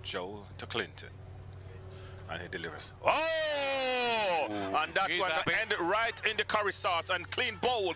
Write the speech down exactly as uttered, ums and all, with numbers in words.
Joel to Clinton. And he delivers. Oh! Ooh, and that one ended right in the curry sauce and clean bowl.